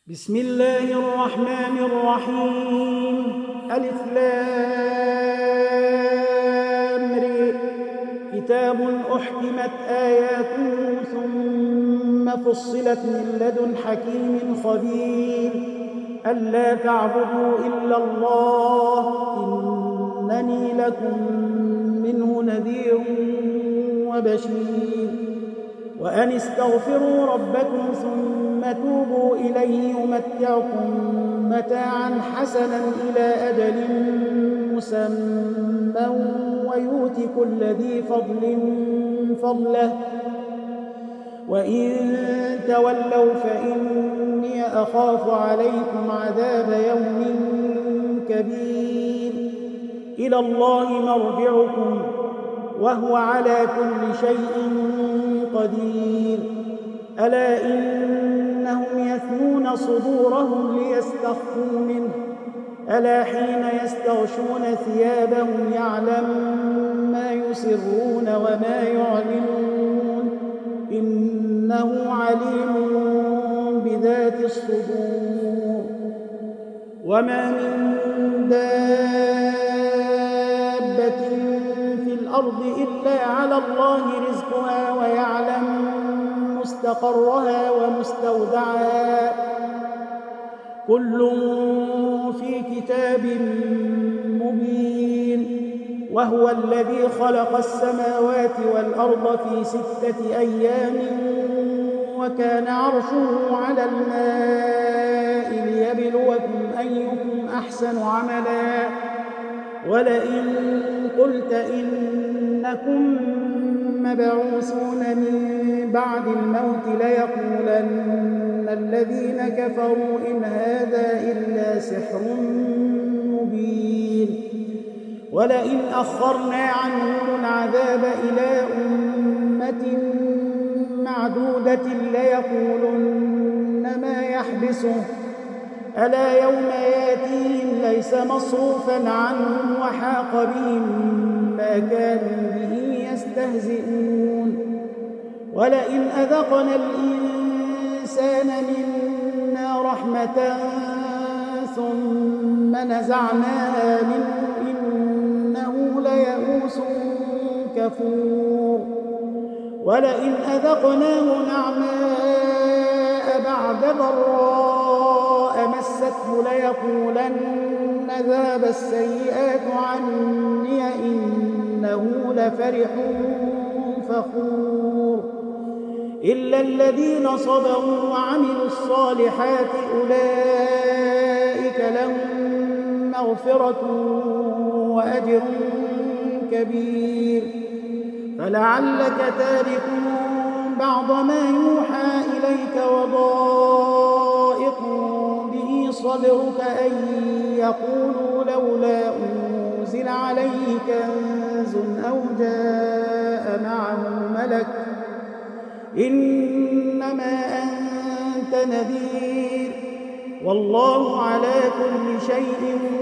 بسم الله الرحمن الرحيم. ألف لام ر. كتاب أحكمت آياته ثم فصلت من لدن حكيم خبير ألا تعبدوا إلا الله إنني لكم منه نذير وبشير وأن استغفروا ربكم ثم توبوا إليه يمتعكم متاعا حسنا إلى أجل مسمى ويؤت كل ذي فضل فضله وإن تولوا فإني أخاف عليكم عذاب يوم كبير إلى الله مرجعكم وهو على كل شيء قدير ألا إنهم يثنون صدورهم ليستخفوا منه ألا حين يستغشون ثيابهم يعلم ما يسرون وما يعلنون إنه عليم بذات الصدور وما من دابة في الأرض إلا على الله رزقها ويعلم مستقرها ومستودعها كل في كتاب مبين وهو الذي خلق السماوات والأرض في 6 أيام وكان عرشه على الماء ليبلوكم أيكم أحسن عملا ولئن قلت إنكم مبعوثون من بعد الموت ليقولن الذين كفروا إن هذا إلا سحر مبين ولئن أخرنا عنهم العذاب إلى أمة معدودة ليقولن ما يحبسه ألا يوم ياتيهم ليس مصروفا عنهم وحاق بهم ما كانوا به يستهزئون ولئن أذقنا الإنسان منا رحمة ثم نزعناها منه إنه ليئوس كفور ولئن أذقناه نعماء بعد ضراء مسته ليقولن ذهب السيئات عني إنه لفرح فخور إلا الذين صبروا وعملوا الصالحات أولئك لهم مغفرة وأجر كبير فلعلك تارك بعض ما يوحى إليك وضائق به صدرك أن يقولوا لولا أنزل عليه كنز أو جاء معه ملك إنما أنت نذير والله على كل شيء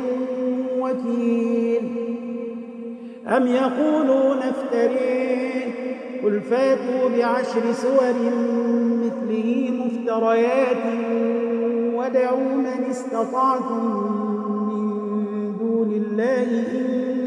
وكيل أم يقولون افتريه قل فاتوا ب10 سور مثله مفتريات وادعوا من استطعتم من دون الله إن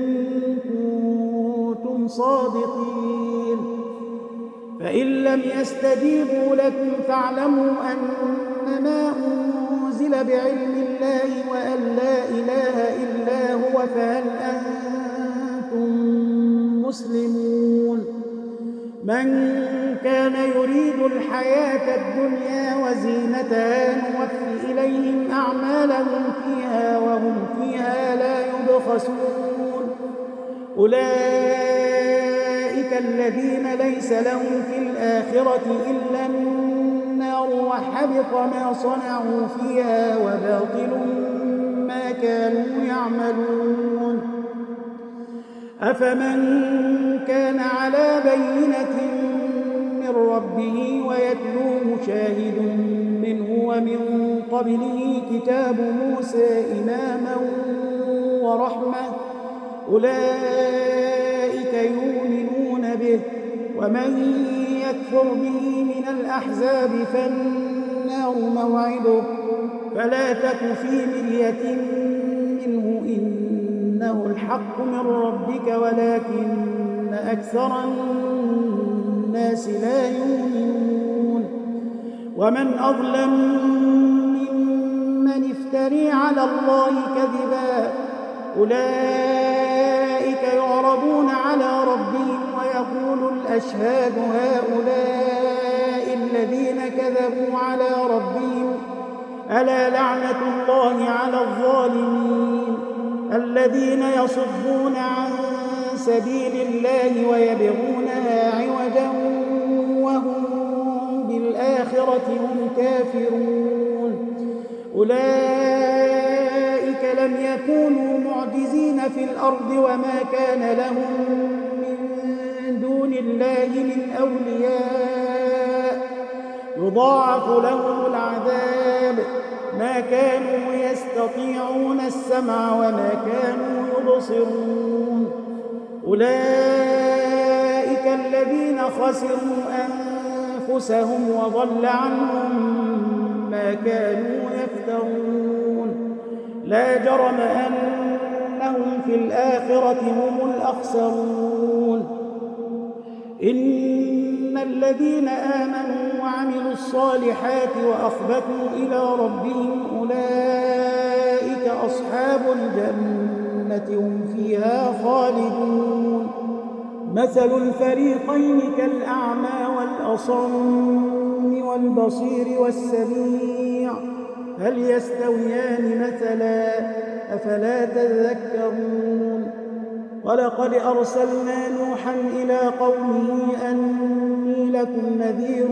كنتم صادقين فإن لم يستجيبوا لكم فاعلموا أنما أنزل بعلم الله وأن لا إله إلا هو فهل أنتم مسلمون من كان يريد الحياة الدنيا وزينتها نوفي إليهم أعمالهم فيها وهم فيها لا يبخسون أولئك الذين ليس لهم في الآخرة إلا النار وحبط ما صنعوا فيها وباطل ما كانوا يعملون أفمن كان على بينة من ربه ويتلوه شاهد منه ومن قبله كتاب موسى إماما ورحمة أولئك يؤمنون به ومن يكفر به من الأحزاب فالنار النار موعده فلا تك في مرية منه إنه الحق من ربك ولكن أكثر الناس لا يؤمنون ومن أظلم ممن افتري على الله كذبا أولئك يعرضون على ربهم ويقول الأشهاد هؤلاء الذين كذبوا على ربهم ألا لعنة الله على الظالمين الذين يصدون عن سبيل الله ويبغونها عوجا وهم بالآخرة هم كافرون أولئك لم يكونوا معجزين في الأرض وما كان لهم من دون الله من أولياء يضاعف لهم العذاب ما كانوا يستطيعون السمع وما كانوا يبصرون أولئك الذين خسروا أنفسهم وضل عنهم ما كانوا يفترون لا جرم أنهم في الآخرة هم الأخسرون إن الذين آمنوا وعملوا الصالحات وأخبتوا إلى ربهم أولئك أصحاب الجنة هم فيها خالدون مثل الفريقين كالأعمى والأصم والبصير والسميع هل يستويان مثلا أفلا تذكرون ولقد أرسلنا نوحا إلى قومه أني لكم نذير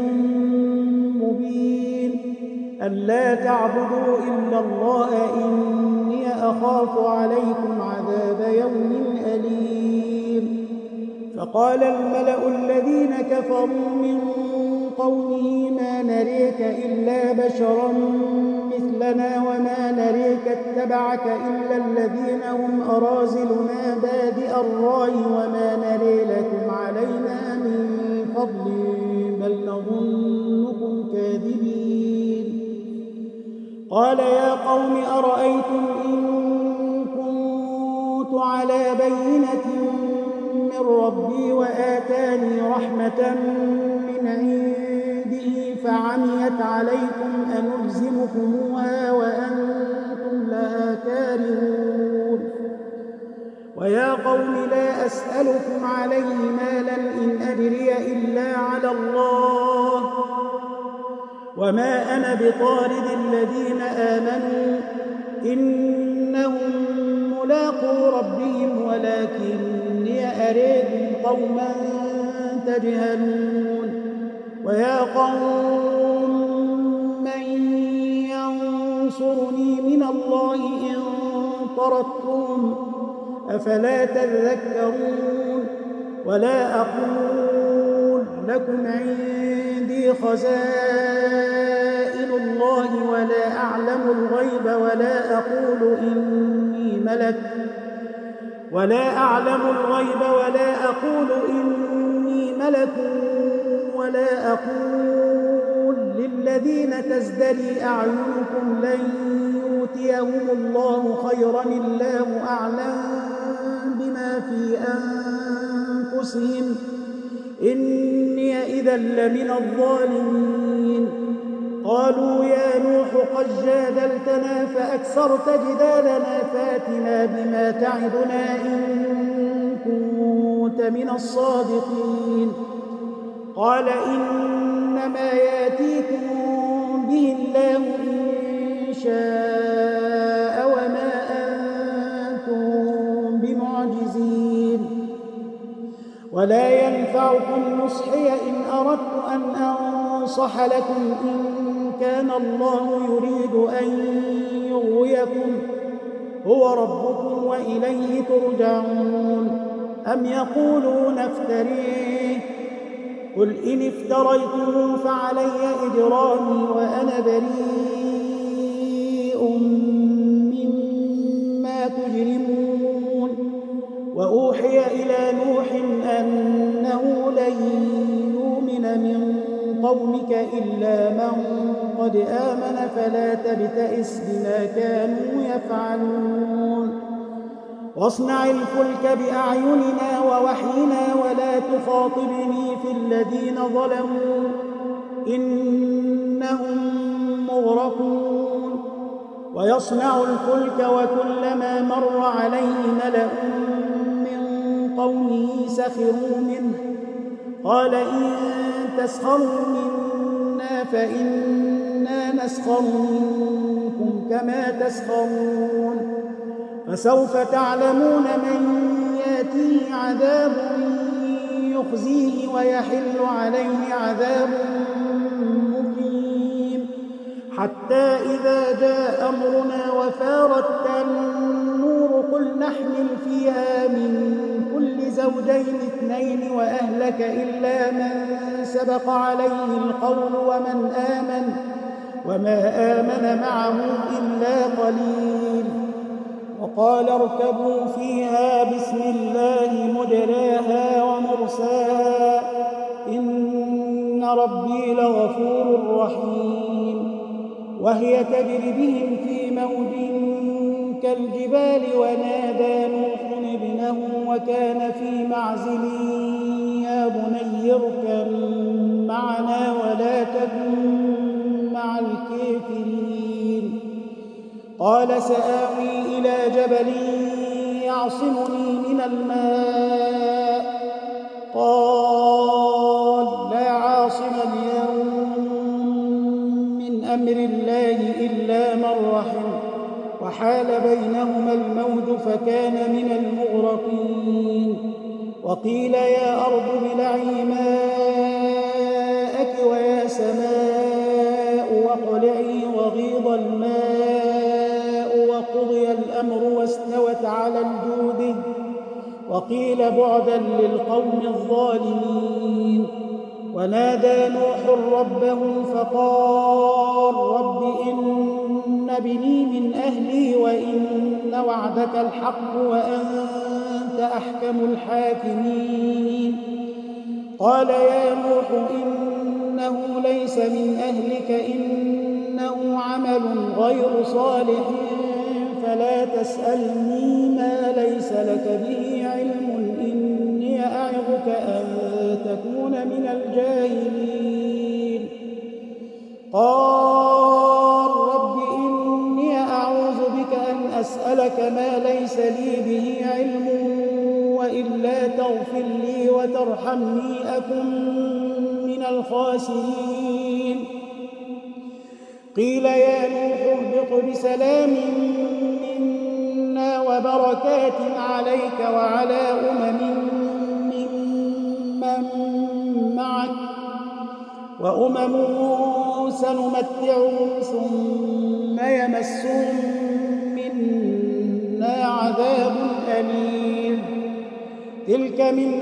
مبين ألا تعبدوا إلا الله إني أخاف عليكم عذاب يوم أليم فقال الملأ الذين كفروا من قومه ما نريك إلا بشرا مثلنا وما نريك اتبعك إلا الذين هم أرازلنا بادئ الرأي وما نري لكم علينا من فضل بل نظنكم كاذبين قال يا قوم أرأيتم إن كنت على بينة من ربي وآتاني رحمة من عنده فعميت عليكم أنلزمكموها وأنتم لها كارهون ويا قوم لا أسألكم عليه مالا إن أجري إلا على الله وما أنا بطارد الذين آمنوا إنهم ملاقو ربهم ولكني أريكم قوما تجهلون ويا قوم من ينصرني من الله إن طردتم أفلا تذكرون ولا أقول لكم عندي خزائن الله ولا أعلم الغيب ولا أقول إني ملك ولا أقول للذين تزدري أعينكم لن يؤتيهم الله خيرا الله أعلم بما في أنفسهم إني إذا لمن الظالمين قالوا يا نوح قد جادلتنا فأكثرت جدالنا فاتنا بما تعدنا إن كنت من الصادقين قال إنما يأتيكم به الله إن شاء وما أنتم بمعجزين ولا ينفعكم نصحي إن أردت أن أنصح لكم إن كان الله يريد أن يغويكم هو ربكم وإليه ترجعون أم يقولون افتريه قل إن افتريته فعلي إجرامي وأنا بريء مما تجرمون وأوحي إلى نوح أنه لن يؤمن من قومك إلا من قد آمن فلا تبتئس بما كانوا يفعلون واصنع الفلك بأعيننا ووحينا ولا تخاطبني في الذين ظلموا إنهم مغرقون ويصنع الفلك وكلما مر عليه ملأ من قومه سخروا منه قال إن تسخروا منا فإنا نسخر منكم كما تسخرون فسوف تعلمون من يأتيه عذاب يخزيه ويحل عليه عذاب مقيم حتى إذا جاء أمرنا وفارت النور قل نحمل فيها من كل زوجين اثنين وأهلك إلا من سبق عليه القول ومن آمن وما آمن معه إلا قليل وقال اركبوا فيها بسم الله مجراها ومرساها إن ربي لغفور رحيم وهي تجري بهم في موج كالجبال ونادى نوح ابنه وكان في معزل يا بني اركب معنا ولا تكن مع الكافرين قال سآوي إلى جبل يعصمني من الماء قال لا عاصم اليوم من أمر الله إلا من رحم وحال بينهما الموج فكان من المغرقين وقيل يا أرض ابلعي ماءك ويا سماء واقلعي وغيض الماء وقضي الأمر واستوت على الجود وقيل بعدا للقوم الظالمين ونادى نوح ربه فقال رب إن ابني من أهلي وإن وعدك الحق وأنت أحكم الحاكمين قال يا نوح إنه ليس من أهلك إنه عمل غير صالح فلا تسألني ما ليس لك به علم إني أعظك أن تكون من الجاهلين قال رب إني أعوذ بك أن أسألك ما ليس لي به علم وإلا تغفر لي وترحمني أكن من الخاسرين قيل يا نوح اهبط بسلام منا وبركات عليك وعلى ممن معك وأمم سنمتعهم ثم يمسهم منا عذاب أليم تلك من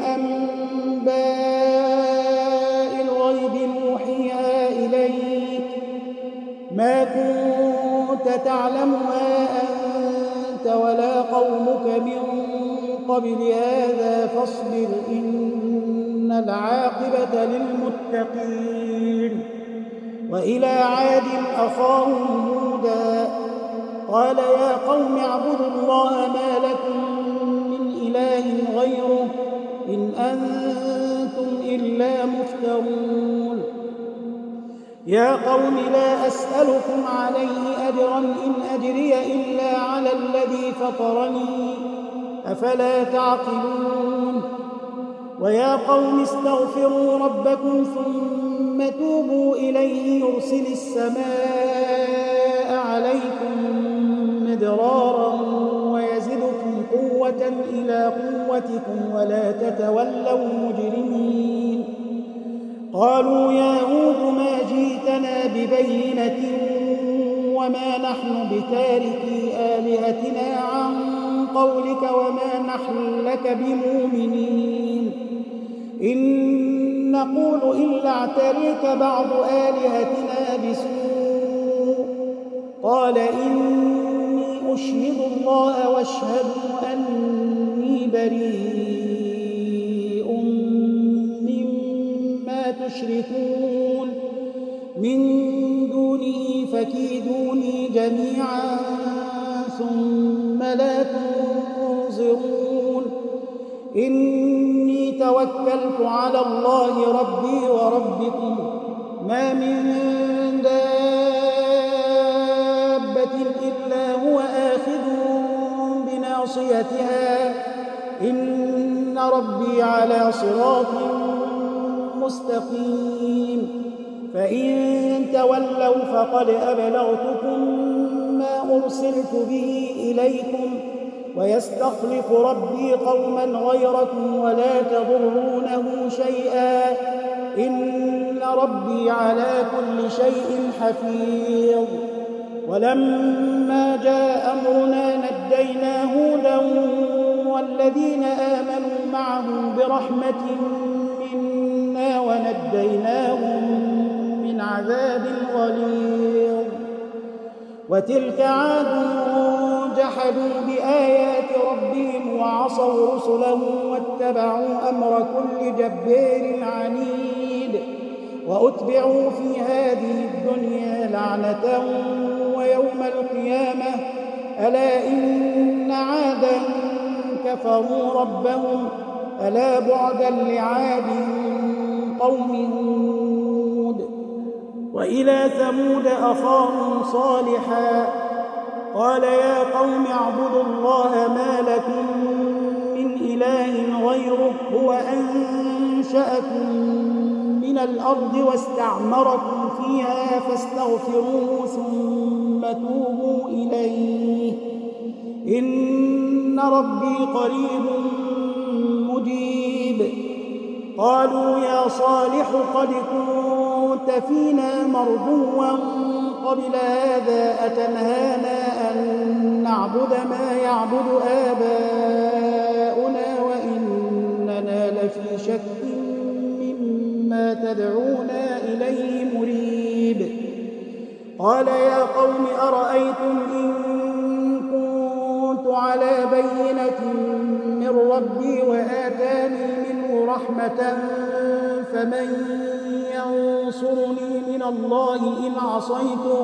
أنباء الغيب نوحيها إليك ما كنت تعلمها أنت ولا قومك من قبل هذا فاصبر إن العاقبة للمتقين وإلى عاد أخاهم هودا قال يا قوم اعبدوا الله ما لكم من إله غيره إن أنتم إلا مفترون يا قوم لا أسألكم عليه أجرا إن أجري إلا على الذي فطرني أفلا تعقلون ويا قوم استغفروا ربكم ثم توبوا إليه يرسل السماء عليكم مدرارا ويزدكم قوة إلى قوتكم ولا تتولوا مجرمين قالوا يا هود ما جئتنا ببينة وما نحن بتاركي آلهتنا عن قولك وما نحن لك بمؤمنين إن نقول إلا اعتريك بعض آلهتنا بسوء قال إني أشهد الله واشهدوا أني بريء مما تشركون من دونه فكيدوني جميعا ثم لا تنظرون إني توكلت على الله ربي وربكم ما من دابة إلا هو آخذ بناصيتها إن ربي على صراط مستقيم فإن تولوا فقد أبلغتكم ما أرسلت به إليكم ويستخلف ربي قوما غيركم ولا تضرونه شيئا إن ربي على كل شيء حفيظ ولما جاء أمرنا نجينا هودا والذين آمنوا معه برحمة منا ونجيناهم من عذاب غليظ وتلك عاد جحدوا بآيات ربهم وعصوا رسله واتبعوا أمر كل جبار عنيد وأتبعوا في هذه الدنيا لعنة ويوم القيامة ألا إن عادا كفروا ربهم ألا بعدا لعاد قوم هود وإلى ثمود أخاهم صالحا قال يا قوم اعبدوا الله ما لكم من إله غيره هو أنشأكم من الأرض واستعمركم فيها فاستغفروه ثم توبوا إليه إن ربي قريب مجيب قالوا يا صالح قد كنت فينا مرجوا قبل هذا أتنهانا أن نعبد ما يعبد آباؤنا وإننا لفي شك مما تدعونا إليه مريب قال يا قوم أرأيتم إن كنت على بينة من ربي وآتاني منه رحمة فمن ينصرني من الله إن عصيته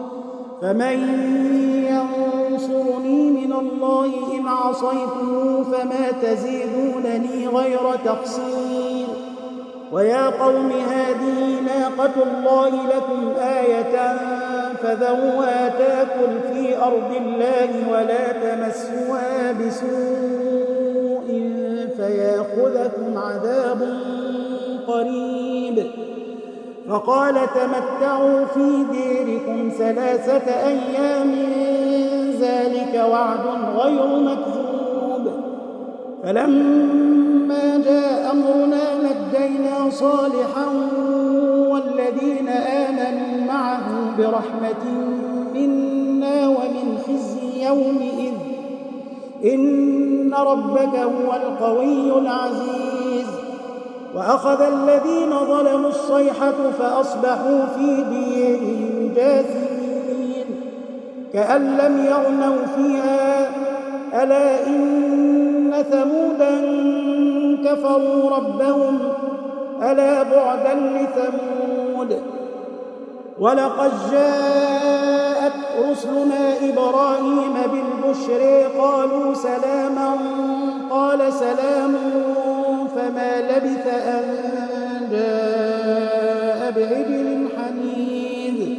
فما تزيدونني غير تقصير ويا قوم هذه ناقة الله لكم آية فذروها تاكل في أرض الله ولا تمسوها بسوء فيأخذكم عذاب قريب فقال تمتعوا في ديركم 3 أيام ذلك وعد غير مكذوب فلما جاء أمرنا نجينا صالحا والذين آمنوا معه برحمة منا ومن خزي يومئذ إن ربك هو القوي العزيز وأخذ الذين ظلموا الصيحة فأصبحوا في ديرهم جاثمين كأن لم يغنوا فيها ألا إن ثمودا كفروا ربهم ألا بعدا لثمود ولقد جاءت رسلنا إبراهيم بالبشر قالوا سلاما قال سلام فما لبث أن جاء بعجل حنيذ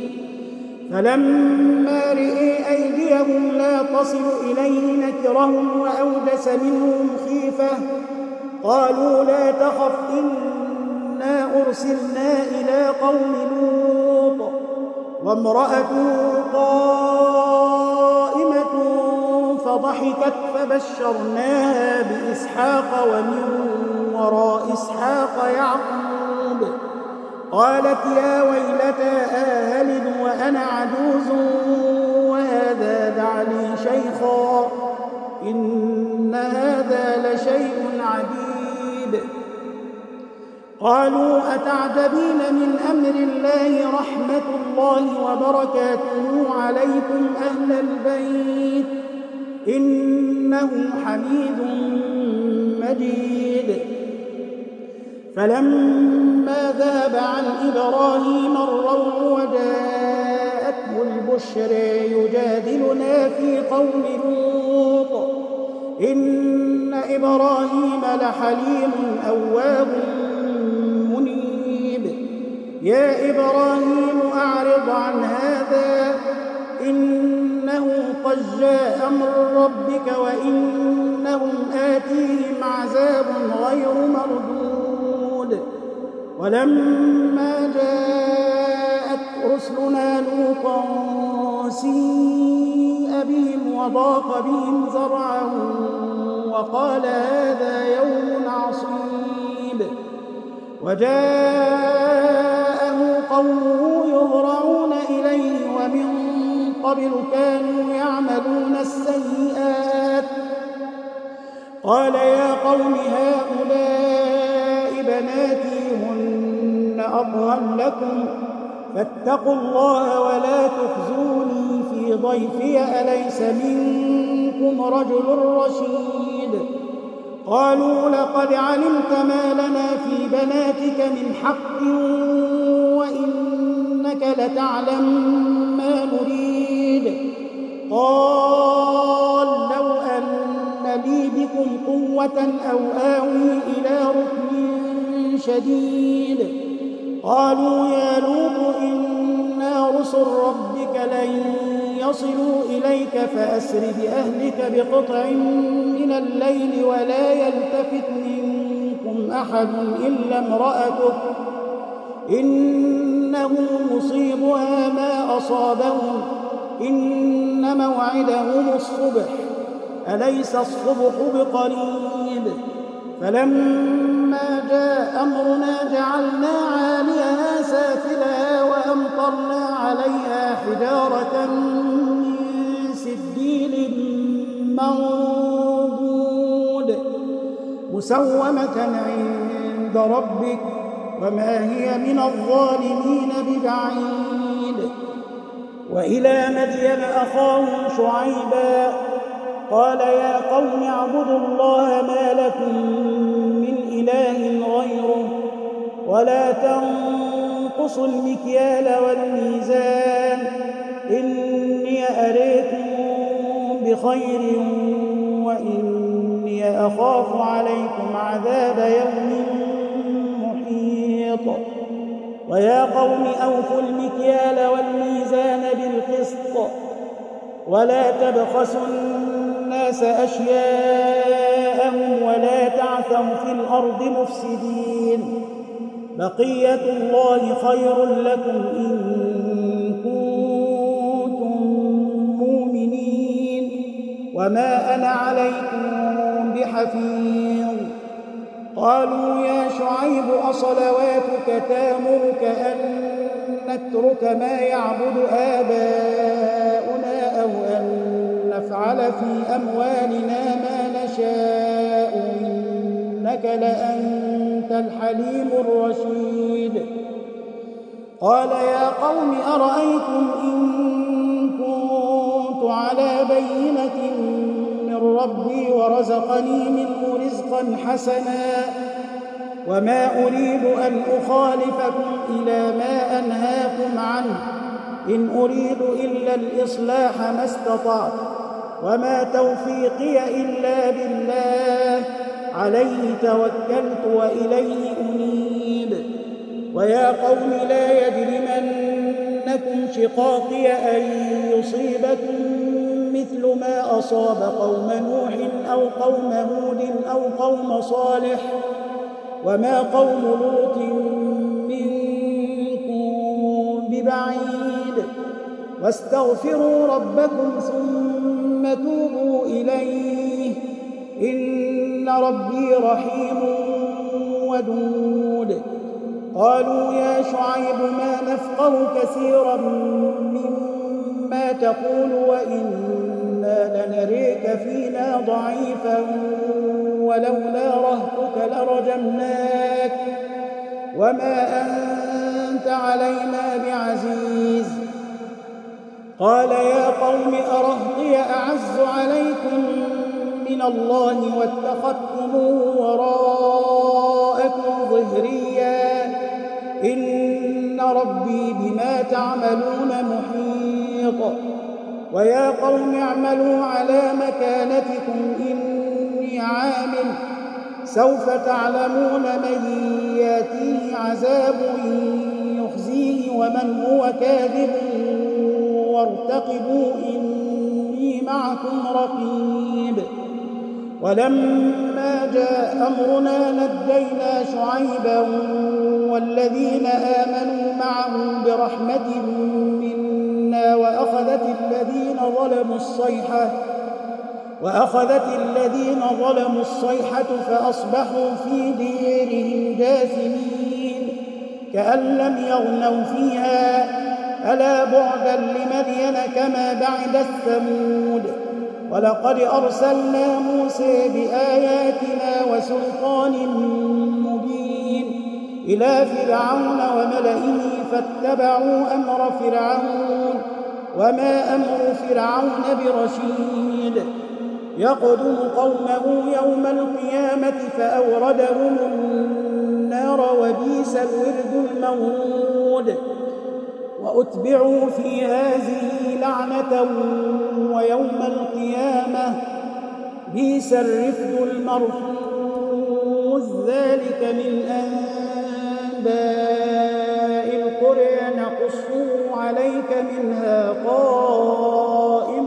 فلما رئي أيديهم لا تصل إليه نكرهم وأوجس منهم خيفة قالوا لا تخف إنا أرسلنا إلى قوم لوط وامرأته قائمة فضحكت فبشرناها بإسحاق ومن وراء إسحاق يعقوب قالت يا ويلتى أهلد وأنا عجوز وهذا بعلي شيخا إن هذا لشيء عجيب قالوا أتعجبين من أمر الله رحمة الله وبركاته عليكم أهل البيت إنه حميد مجيد فلما ذهب عن إبراهيم الروع وجاءته البشر يجادلنا في قوم لوط إن إبراهيم لحليم أواب منيب يا إبراهيم أعرض عن هذا إنه قد جاء أمر ربك وإنهم آتيهم عذاب غير مردود ولما جاءت رسلنا لوطا سيء بهم وضاق بهم ذرعا وقال هذا يوم عصيب وجاءه قومه يهرعون إليه ومن قبل كانوا يعملون السيئات قال يا قوم هؤلاء بناتي هن أطهر لكم فاتقوا الله ولا تخزوني في ضيفي أليس منكم رجل رشيد قالوا لقد علمت ما لنا في بناتك من حق وإنك لتعلم ما نريد قال لو أن لي بكم قوة أو آوي إلى ركن شديد قالوا يا لوط إنا رسل ربك لن يصلوا إليك فأسر بأهلك بقطع من الليل ولا يلتفت منكم أحد إلا امرأتك إنه مصيبها ما أصابهم إن موعدهم الصبح أليس الصبح بقريب فلما جاء أمرنا جعلنا عاليها سافلها وأمطرنا عليها حجارة من سجيل منضود مسومة عند ربك وما هي من الظالمين ببعيد وإلى مدين أخاهم شعيبا قال يا قوم اعبدوا الله ما لكم من إله غيره ولا تنقصوا المكيال والميزان إني أريكم بخير وإني أخاف عليكم عذاب يوم محيط ويا قوم أوفوا المكيال والميزان بالقسط ولا تبخسوا الناس أشياءهم ولا تعثوا في الأرض مفسدين بقية الله خير لكم إن كنتم مؤمنين وما أنا عليكم بحفيظ قالوا يا شعيب أصلواتك تامرك أن نترك ما يعبد آباؤنا أو أن نفعل في أموالنا ما نشاء إنك لأنت الحليم الرشيد قال يا قوم أرأيتم إن كنت على بينة من ربي ورزقني منه رزقا حسنا وما أريد أن أخالفكم إلى ما أنهاكم عنه إن أريد إلا الإصلاح ما استطعت وما توفيقي إلا بالله عليه توكلت وإليه أنيب ويا قوم لا يجرمنكم شقاقي أن يصيبكم مثل ما أصاب قوم نوح أو قوم هود أو قوم صالح وما قوم لوط منكم ببعيد واستغفروا ربكم ثم توبوا إليه إن ربي رحيم ودود قالوا يا شعيب ما نفقه كثيرا مما تقول وإنا لنريك فينا ضعيفا ولولا رهتك لرجمناك وما أنت علينا بعزيز قال يا قوم أرهطي أعز عليكم من الله واتخذتموه وراءكم ظهريا تعملون محيط. ويا قوم اعملوا على مكانتكم إني عامل سوف تعلمون من ياتيه عذاب يخزيه ومن هو كاذب وارتقبوا إني معكم رقيب. ولما جاء أمرنا نجينا شعيبا والذين آمنوا معه برحمة منا وأخذت الذين ظلموا الصيحة فأصبحوا في ديرهم جاثمين كأن لم يغنوا فيها ألا بعدا لمدين كما بعد الثمود. ولقد أرسلنا موسى بآياتنا وسلطان مبين إلى فرعون وملئه فاتبعوا أمر فرعون وما أمر فرعون برشيد. يقدم قومه يوم القيامة فأوردهم النار وبئس الورد المورود. وأتبعوا في هذه لعنة ويوم القيامة بئس الرفد المرفوض. ذلك من أنباء القرى نقصه عليك منها قائم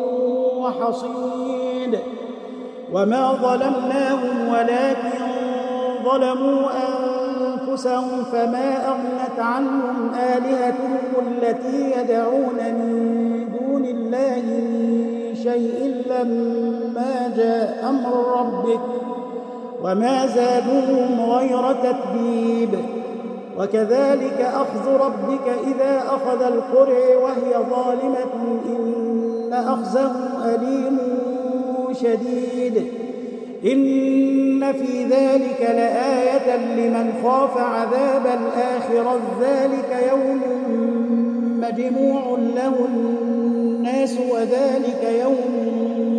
وحصيد. وما ظلمناهم ولكن ظلموا أنفسهم فما أغنت عنهم آلهتهم التي يدعون من دون الله من شيء لما جاء أمر ربك وما زادوهم غير تتبيب. وكذلك أخذ ربك إذا أخذ القرى وهي ظالمة إن أخذه أليم شديد. إن في ذلك لآية لمن خاف عذاب الآخرة. ذلك يوم مجموع له الناس وذلك يوم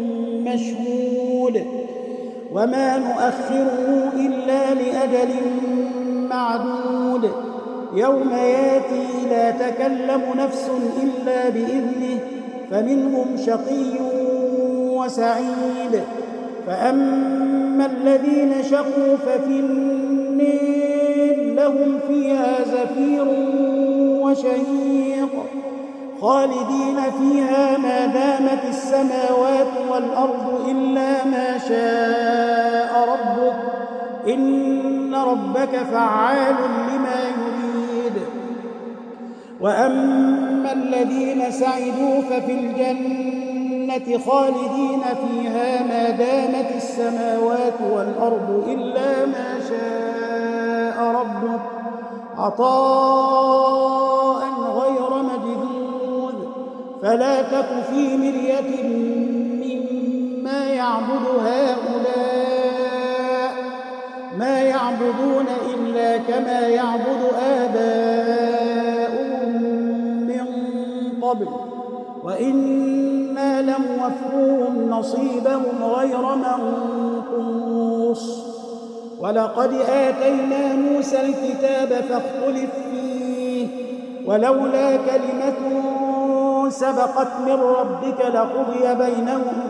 مشهود وما نؤخره إلا لأجل معدود. يوم ياتي لا تكلم نفس إلا بإذنه فمنهم شقي وسعيد. فأما الذين شقوا ففي النار لهم فيها زفير وشهيق خالدين فيها ما دامت السماوات والأرض إلا ما شاء ربك إن ربك فعال لما يريد. وأما الذين سعدوا ففي الجنة خالدين فيها ما دامت السماوات والأرض إلا ما شاء ربك عطاء غير مجذوذ. فلا تك في مرية مما يعبد هؤلاء ما يعبدون إلا كما يعبد آباؤهم من قبل وإنا لموفوهم نصيبهم غير منقوص. ولقد آتينا موسى الكتاب فاختلف فيه ولولا كلمة سبقت من ربك لقضي بينهم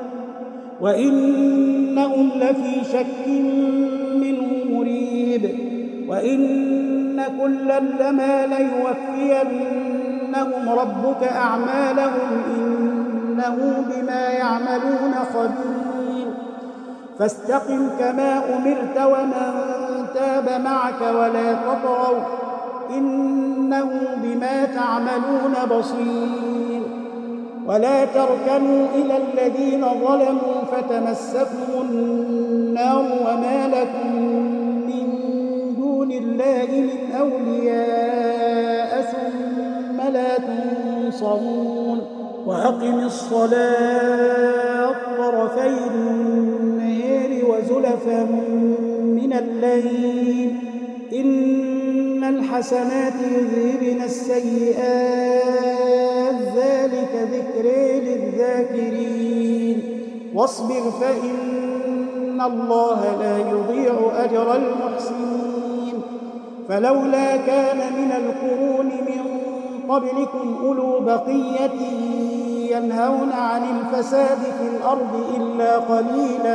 وإنهم لفي شك منه مريب. وإن كلا لما ليوفينهم ربك أعمالهم إنه بما يعملون خبير. فاستقم كما أمرت ومن تاب معك ولا تطغوا إنه بما تعملون بصير. ولا تركنوا إلى الذين ظلموا فتمسكهم النار وما لكم من دون الله من أولياء ثم لا تنصرون. وأقم الصلاة طرفي النهار وزلفا من الليل إن الحسنات يذهبن السيئات ذلك ذكر للذاكرين. واصبر فإن الله لا يضيع أجر المحسنين. فلولا كان من القرون من قبلكم أولو بقية ينهون عن الفساد في الأرض إلا قليلا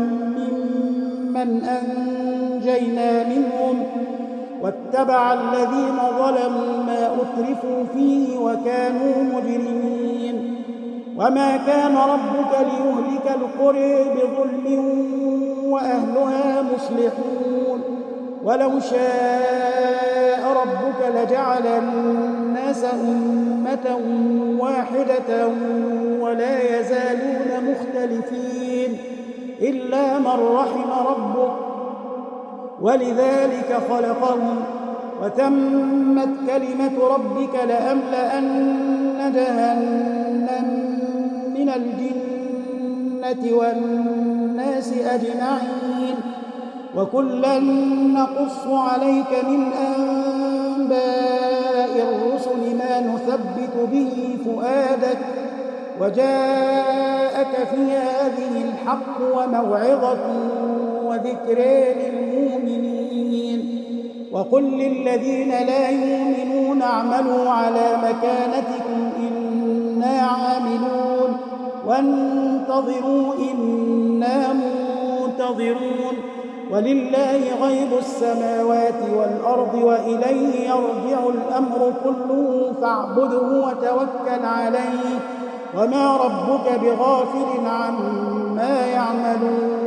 ممن أنجينا منهم واتبع الذين ظلموا ما أترفوا فيه وكانوا مجرمين وما كان ربك ليهلك القرى بظلم وأهلها مصلحون ولو شاء ربك لجعل الناس أمة واحدة ولا يزالون مختلفين إلا من رحم ربك ولذلك خلقهم وتمت كلمة ربك لأملأن جهنم من الجنة والناس أجمعين وكلا نقص عليك من أنباء الرسل ما نثبت به فؤادك وجاءك في هذه الحق وموعظة وذكرى للمؤمنين وقل للذين لا يؤمنون اعملوا على مكانتكم إنا عاملون وانتظروا إنا منتظرون ولله غيب السماوات والأرض وإليه يرجع الأمر كله فاعبده وتوكل عليه وما ربك بغافل عما يعملون